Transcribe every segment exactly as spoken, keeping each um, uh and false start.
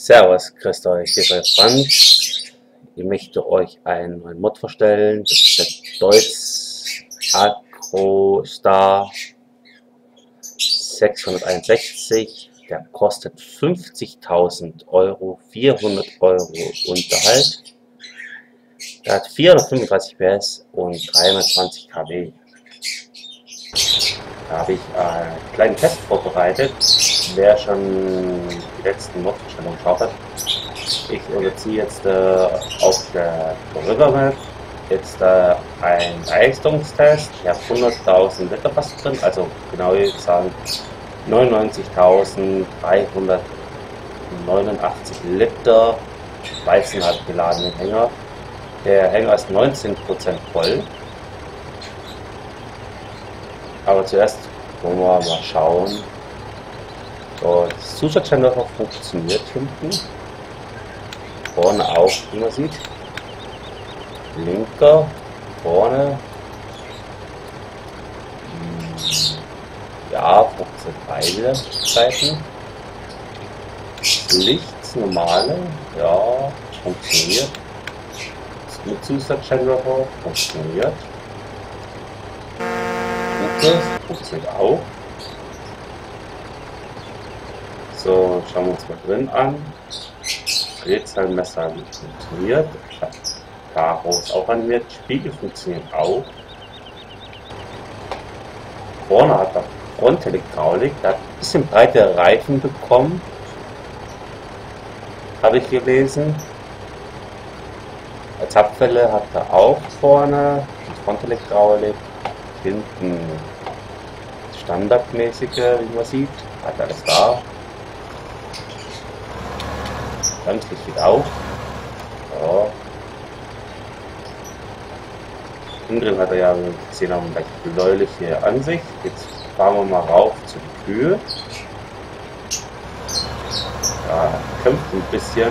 Servus, grüßt euch, hier ist euer Franz. Ich möchte euch einen neuen Mod vorstellen. Das ist der Deutz Agro Star sechshunderteinundsechzig. Der kostet fünfzigtausend Euro, vierhundert Euro Unterhalt. Der hat vierhundertfünfunddreißig P S und dreihundertzwanzig Kilowatt. Da habe ich einen kleinen Test vorbereitet. Wer schon die letzten Mod-Vorstellungen geschaut hat, ich überziehe jetzt äh, auf der River Map jetzt äh, einen Leistungstest. Ich habe hunderttausend Liter fast drin, also genau gesagt neunundneunzigtausenddreihundertneunundachtzig Liter Weizenhalb geladenen Hänger. Der Hänger ist neunzehn Prozent voll. Aber zuerst wollen wir mal schauen. So, das Zusatzscheinwerfer funktioniert hinten. Vorne auch, wie man sieht. Linker, vorne. Ja, funktioniert beide Seiten. Licht, normale, ja, funktioniert. Das mit Zusatzscheinwerfer funktioniert. Funktioniert auch. So, schauen wir uns mal drin an. Drehzahlmesser funktioniert. Karo ist auch animiert. Spiegel funktioniert auch. Vorne hat er Fronthydraulik. Der hat ein bisschen breite Reifen bekommen. Habe ich gelesen. Zapfwelle hat er auch vorne. Fronthydraulik. Hinten standardmäßige, wie man sieht, hat alles da. Ganz richtig auch. So. Innen drin hat er ja, wie wir gesehen haben, eine leicht bläuliche Ansicht. Jetzt fahren wir mal rauf zu den Kühe. Ja, kämpft ein bisschen.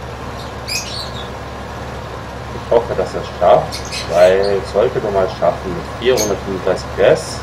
Ich hoffe, dass er es schafft, weil sollte man mal schaffen mit vierhundertfünfunddreißig P S.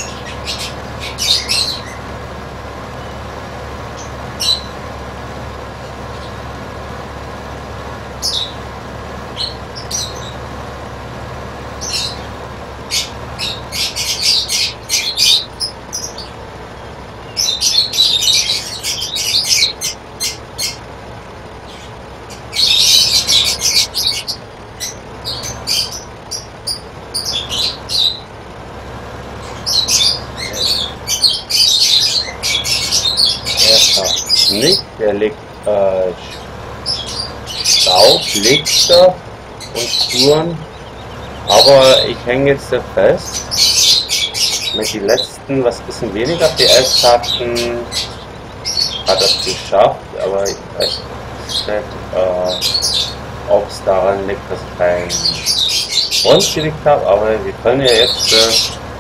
Nicht, der legt äh, Staub, Lichter und Spuren, aber ich hänge jetzt fest, mit den letzten, was ein bisschen weniger P S hatten, hat es geschafft, aber ich weiß nicht, äh, ob es daran liegt, dass ich kein Front gelegt habe, aber wir können ja jetzt äh,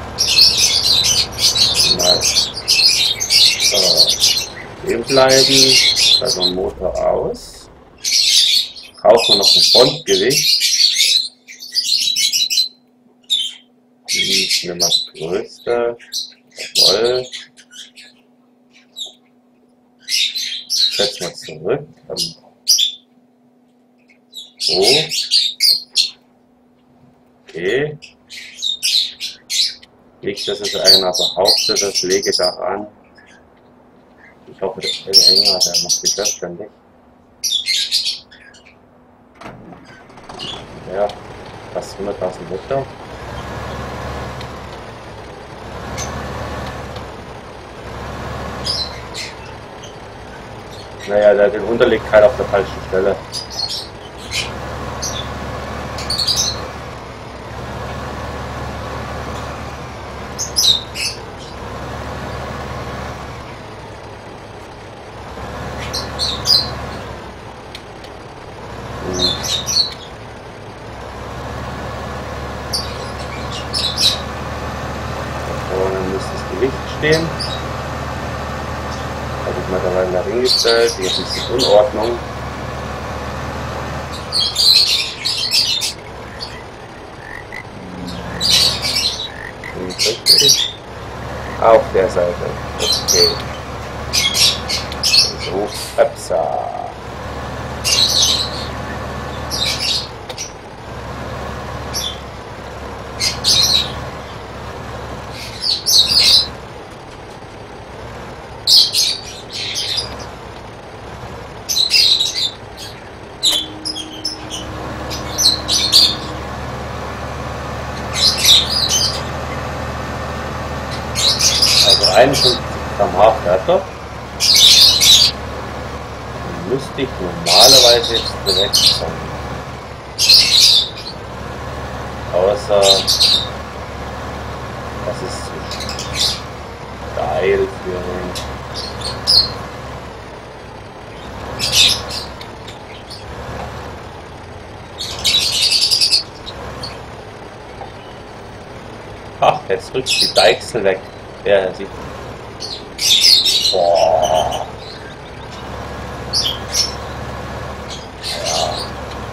mal äh, bleiben, also Motor aus. Brauchen wir noch ein Frontgewicht. Die ist mir mal größte. Jawohl. Setz mal zurück. So. Okay. Nicht, dass es einer behauptet, das lege daran. Ich hoffe, der Hänger, der macht sich selbstständig. Ja, fast hunderttausend Liter. Naja, der den Unterliegt halt auf der falschen Stelle. Stehen. Habe ich mittlerweile da hingestellt, hier ist ein bisschen Unordnung. Auf der Seite. Okay. So, Upsa. einundfünfzig Kilometer pro Stunde fährt er. Müsste ich normalerweise jetzt direkt kommen. Außer das ist zu steil für ihn. Ach, jetzt rückt die Deichsel weg. Der sieht. Boah. Ja.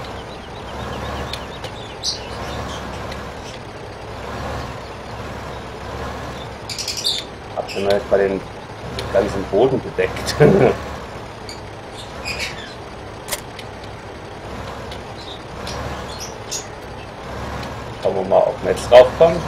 Hab schon mal bei den ganzen Boden bedeckt. Schauen wir mal, ob wir jetzt draufkommen.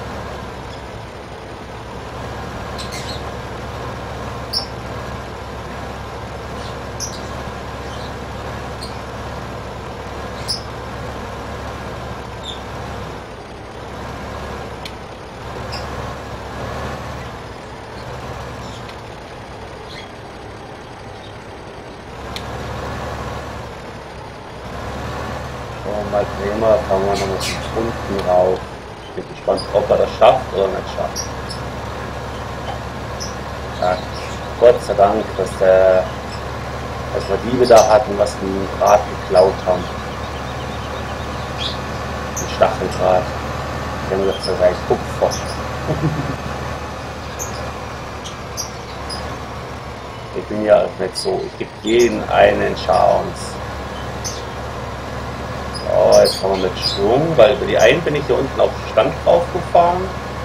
Mal sehen wir, fahren wir noch von unten rauf. Ich bin gespannt, ob er das schafft oder nicht schafft. Ja, Gott sei Dank, dass, der, dass wir die wieder hatten, was den Draht geklaut haben. Den Stacheldraht. Die haben gesagt, das sei Kupfer. Ich bin ja auch nicht so, ich gebe jeden einen Chance. Oh, jetzt kommen wir mit Schwung, weil über die einen bin ich hier unten auf den Stand drauf gefahren.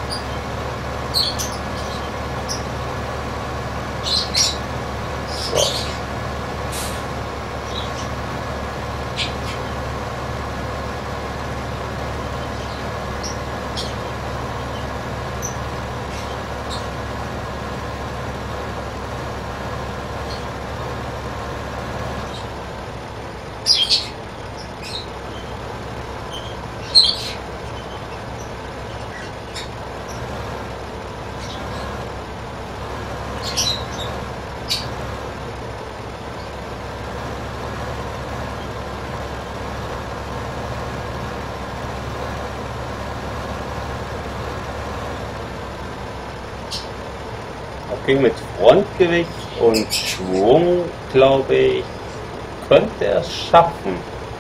So. Okay, mit Frontgewicht und Schwung, glaube ich, könnte er es schaffen.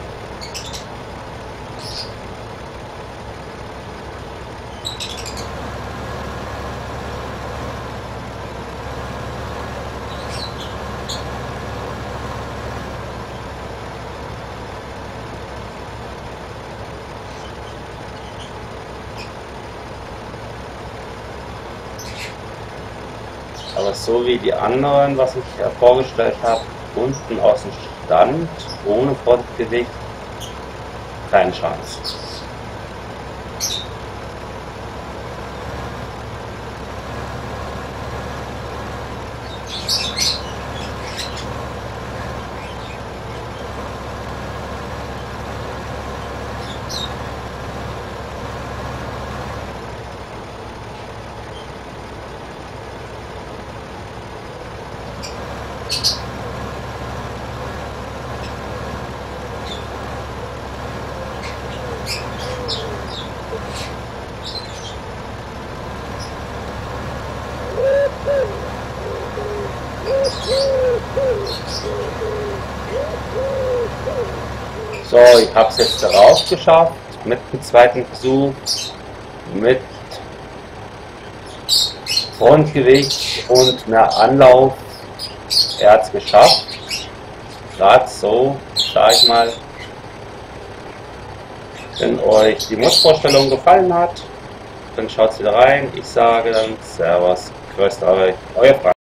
Aber so wie die anderen, was ich ja vorgestellt habe, unten aus dem Stand, ohne Frontgewicht, keine Chance. So, ich habe es jetzt darauf geschafft, mit dem zweiten Versuch, mit Frontgewicht und mehr Anlauf. Er hat es geschafft. Gerade so, sage ich mal. Wenn euch die Mod-Vorstellung gefallen hat, dann schaut wieder rein. Ich sage dann Servus, grüßt euch, euer Frank.